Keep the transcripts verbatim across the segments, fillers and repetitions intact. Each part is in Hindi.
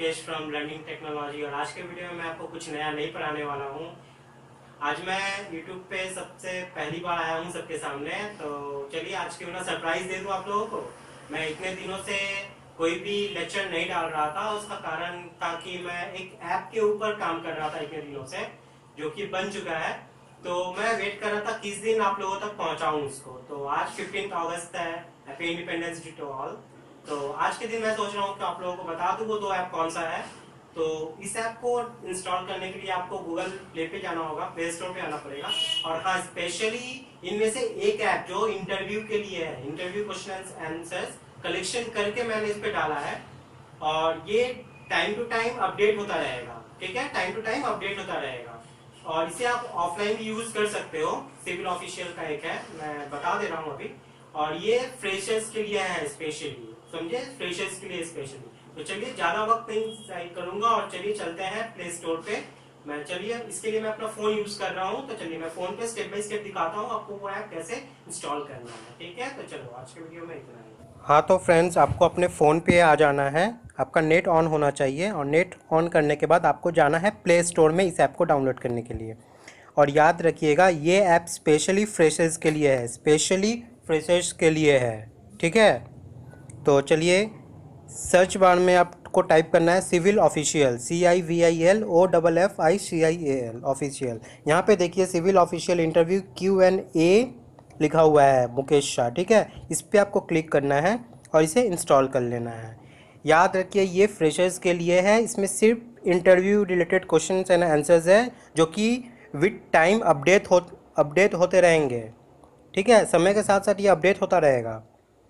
Mukesh from learning technology. और आज के वीडियो में मैं आपको कुछ नया नहीं पढ़ाने वाला हूँ। आज मैं यूट्यूब पे सबसे पहली बार आया हूँ सबके सामने, तो चलिए आज क्यों ना सरप्राइज दे दूँ आप लोगों को। मैं इतने दिनों से कोई भी लेक्चर नहीं डाल रहा था, उसका कारण था कि मैं एक ऐप के ऊपर काम कर रहा था इतने दिनों से, जो कि बन चुका है। तो मैं वेट कर रहा था किस दिन आप लोगों तक पहुंचाऊं उसको। तो आज फिफ्टीन अगस्त है, happy independence day to all. तो आज के दिन मैं सोच रहा हूँ कि आप लोगों को बता दूं वो दो ऐप कौन सा है। तो इस ऐप को इंस्टॉल करने के लिए आपको गूगल प्ले पे जाना होगा, प्ले स्टोर पे आना पड़ेगा। और हाँ, स्पेशली इनमें से एक ऐप जो इंटरव्यू के लिए है, इंटरव्यू क्वेश्चन आंसर्स कलेक्शन करके मैंने इस पे डाला है, और ये टाइम टू टाइम अपडेट होता रहेगा। ठीक है, टाइम टू टाइम अपडेट होता रहेगा। और इसे आप ऑफलाइन भी यूज कर सकते हो, सिविल ऑफिशियल का एक है, मैं बता दे रहा हूँ अभी। और ये फ्रेशर्स के लिए है स्पेशली, समझे, फ्रेशर्स के लिए स्पेशली। तो चलिए ज्यादा वक्त नहीं करूंगा और चलिए चलते हैं प्ले स्टोर पे। मैं चलिए इसके लिए मैं अपना फोन यूज कर रहा हूँ, तो चलिए मैं फोन पे स्टेप बाय स्टेप दिखाता हूँ आपको वो ऐप कैसे इंस्टॉल करना है। ठीक है, तो चलो आज के वीडियो में इतना ही। हाँ तो फ्रेंड्स, आपको अपने फ़ोन पे आ जाना है, आपका नेट ऑन होना चाहिए, और नेट ऑन करने के बाद आपको जाना है प्ले स्टोर में इस ऐप को डाउनलोड करने के लिए। और याद रखिएगा ये ऐप स्पेशली फ्रेशर्स के लिए है, स्पेशली फ्रेशर्स के लिए है। ठीक है, तो चलिए सर्च बार में आपको टाइप करना है civil official, C I V I L O double F I C I A L official. यहाँ पे देखिए civil official interview Q N A लिखा हुआ है मुकेश शाह। ठीक है, इस पर आपको क्लिक करना है और इसे इंस्टॉल कर लेना है। याद रखिए ये फ्रेशर्स के लिए है, इसमें सिर्फ interview related question and answers है, जो कि विद टाइम अपडेट हो अपडेट होते रहेंगे। ठीक है, समय के साथ साथ ये अपडेट होता रहेगा।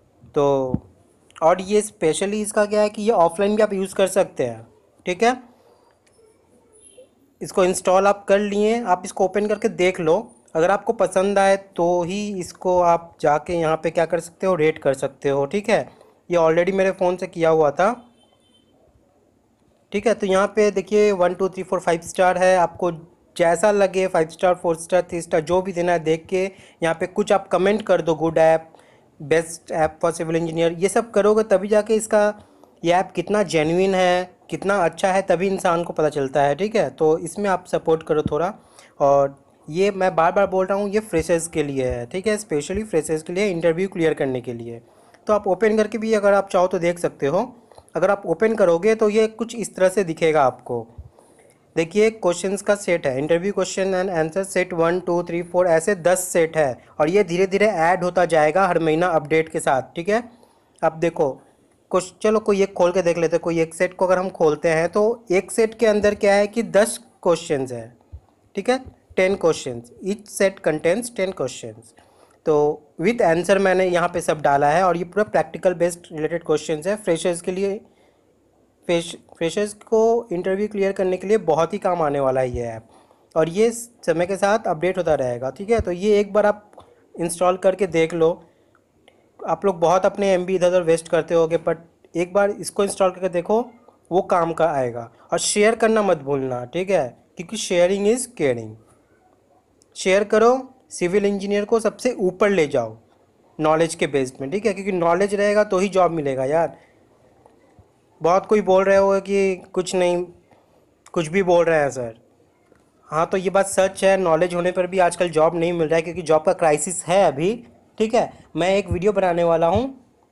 तो और ये स्पेशली इसका क्या है कि ये ऑफलाइन भी आप यूज़ कर सकते हैं। ठीक है, इसको इंस्टॉल आप कर लिए, आप इसको ओपन करके देख लो। अगर आपको पसंद आए तो ही इसको आप जाके यहाँ पे क्या कर सकते हो, रेट कर सकते हो। ठीक है, ये ऑलरेडी मेरे फ़ोन से किया हुआ था। ठीक है, तो यहाँ पे देखिए one two three four five star है, आपको जैसा लगे five star four star three star जो भी देना है देख के यहाँ पे कुछ आप कमेंट कर दो, good app, best app for civil engineer. ये सब करोगे तभी जाके इसका ये ऐप कितना जेन्युइन है, कितना अच्छा है, तभी इंसान को पता चलता है। ठीक है, तो इसमें आप सपोर्ट करो थोड़ा। और ये मैं बार बार बोल रहा हूँ, ये फ्रेशर्स के लिए है। ठीक है, स्पेशली फ्रेशर्स के लिए, इंटरव्यू क्लियर करने के लिए। तो आप ओपन करके भी अगर आप चाहो तो देख सकते हो। अगर आप ओपन करोगे तो ये कुछ इस तरह से दिखेगा आपको। देखिए क्वेश्चंस का सेट है, interview question and answer set one two three four, ऐसे दस सेट है, और ये धीरे धीरे ऐड होता जाएगा हर महीना अपडेट के साथ। ठीक है, अब देखो कुछ, चलो कोई एक खोल के देख लेते हैं। कोई एक सेट को अगर हम खोलते हैं तो एक सेट के अंदर क्या है कि दस क्वेश्चन है। ठीक है, ten question, each set contains ten question. तो विथ आंसर मैंने यहाँ पे सब डाला है, और ये पूरा प्रैक्टिकल बेस्ड रिलेटेड क्वेश्चन है फ्रेशर्स के लिए। फ्रेश फ्रेशर्स को इंटरव्यू क्लियर करने के लिए बहुत ही काम आने वाला है ये ऐप, और ये समय के साथ अपडेट होता रहेगा। ठीक है, तो ये एक बार आप इंस्टॉल करके देख लो। आप लोग बहुत अपने एम बी इधर उधर वेस्ट करते होगे, बट एक बार इसको इंस्टॉल करके देखो, वो काम का आएगा। और शेयर करना मत भूलना, ठीक है, क्योंकि शेयरिंग इज़ केयरिंग। शेयर करो, सिविल इंजीनियर को सबसे ऊपर ले जाओ नॉलेज के बेस्ड में। ठीक है, क्योंकि नॉलेज रहेगा तो ही जॉब मिलेगा यार। बहुत कोई बोल रहे हो कि कुछ नहीं, कुछ भी बोल रहे हैं सर। हाँ, तो ये बात सच है, नॉलेज होने पर भी आजकल जॉब नहीं मिल रहा है, क्योंकि जॉब का क्राइसिस है अभी। ठीक है, मैं एक वीडियो बनाने वाला हूँ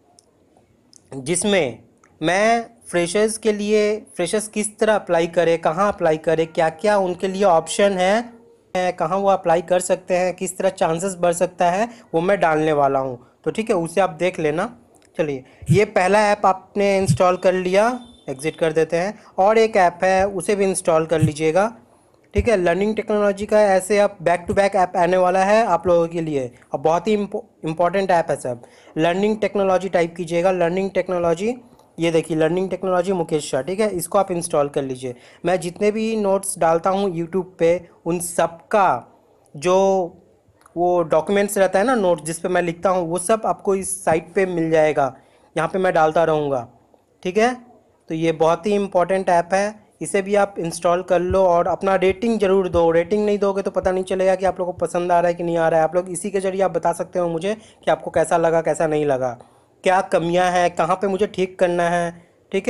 जिसमें मैं फ्रेशर्स के लिए, फ्रेशर्स किस तरह अप्लाई करें, कहाँ अप्लाई करें, क्या क्या उनके लिए ऑप्शन है, कहाँ वो अप्लाई कर सकते हैं, किस तरह चांसेस बढ़ सकता है, वो मैं डालने वाला हूँ। तो ठीक है, उसे आप देख लेना। चलिए, ये पहला ऐप आपने इंस्टॉल कर लिया, एग्ज़िट कर देते हैं। और एक ऐप है, उसे भी इंस्टॉल कर लीजिएगा। ठीक है, लर्निंग टेक्नोलॉजी का ऐसे अब बैक टू बैक ऐप आने वाला है आप लोगों के लिए, और बहुत ही इंपॉर्टेंट ऐप है सब। लर्निंग टेक्नोलॉजी टाइप कीजिएगा, लर्निंग टेक्नोलॉजी, ये देखिए लर्निंग टेक्नोलॉजी मुकेश शाह। ठीक है, इसको आप इंस्टॉल कर लीजिए। मैं जितने भी नोट्स डालता हूँ यूट्यूब पे, उन सबका जो वो डॉक्यूमेंट्स रहता है ना, नोट जिस पे मैं लिखता हूँ, वो सब आपको इस साइट पे मिल जाएगा। यहाँ पे मैं डालता रहूँगा। ठीक है, तो ये बहुत ही इम्पॉर्टेंट ऐप है, इसे भी आप इंस्टॉल कर लो। और अपना रेटिंग ज़रूर दो, रेटिंग नहीं दोगे तो पता नहीं चलेगा कि आप लोगों को पसंद आ रहा है कि नहीं आ रहा है। आप लोग इसी के जरिए आप बता सकते हो मुझे कि आपको कैसा लगा, कैसा नहीं लगा, क्या कमियां हैं, कहाँ पे मुझे ठीक करना है। ठीक है,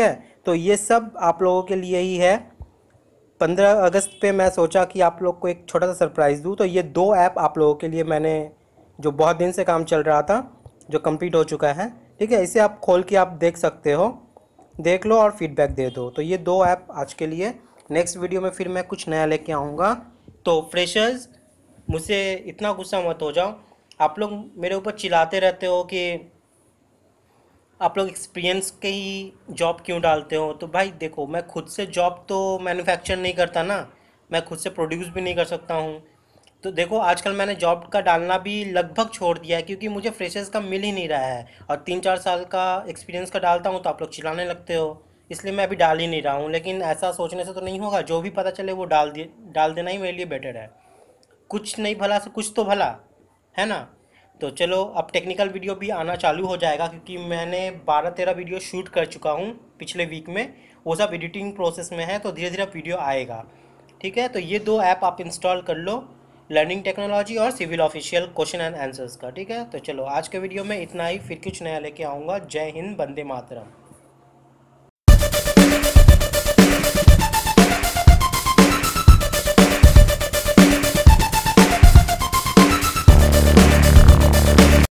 तो ये सब आप लोगों के लिए ही है। पंद्रह अगस्त पे मैं सोचा कि आप लोग को एक छोटा सा सरप्राइज़ दूँ, तो ये दो ऐप आप लोगों के लिए मैंने, जो बहुत दिन से काम चल रहा था, जो कंप्लीट हो चुका है, ठीक है, इसे आप खोल के आप देख सकते हो, देख लो और फीडबैक दे दो। तो ये दो ऐप आज के लिए। नेक्स्ट वीडियो में फिर मैं कुछ नया लेके आऊँगा। तो फ्रेशर्स, मुझसे इतना गुस्सा मत हो जाओ। आप लोग मेरे ऊपर चिल्लाते रहते हो कि आप लोग एक्सपीरियंस के ही जॉब क्यों डालते हो। तो भाई देखो, मैं खुद से जॉब तो मैन्युफैक्चर नहीं करता ना, मैं खुद से प्रोड्यूस भी नहीं कर सकता हूँ। तो देखो, आजकल मैंने जॉब का डालना भी लगभग छोड़ दिया है, क्योंकि मुझे फ्रेशर्स का मिल ही नहीं रहा है। और तीन चार साल का एक्सपीरियंस का डालता हूँ तो आप लोग चिल्लाने लगते हो, इसलिए मैं अभी डाल ही नहीं रहा हूँ। लेकिन ऐसा सोचने से तो नहीं होगा, जो भी पता चले वो डाल दिए डाल देना ही मेरे लिए बेटर है। कुछ नहीं भला से कुछ तो भला, है ना। तो चलो, अब टेक्निकल वीडियो भी आना चालू हो जाएगा, क्योंकि मैंने बारह तेरह वीडियो शूट कर चुका हूँ पिछले वीक में। वो सब एडिटिंग प्रोसेस में है, तो धीरे धीरे वीडियो आएगा। ठीक है, तो ये दो ऐप आप इंस्टॉल कर लो, लर्निंग टेक्नोलॉजी और civil official question and answers का। ठीक है, तो चलो आज के वीडियो में इतना ही, फिर कुछ नया लेके आऊँगा। जय हिंद, वंदे मातरम।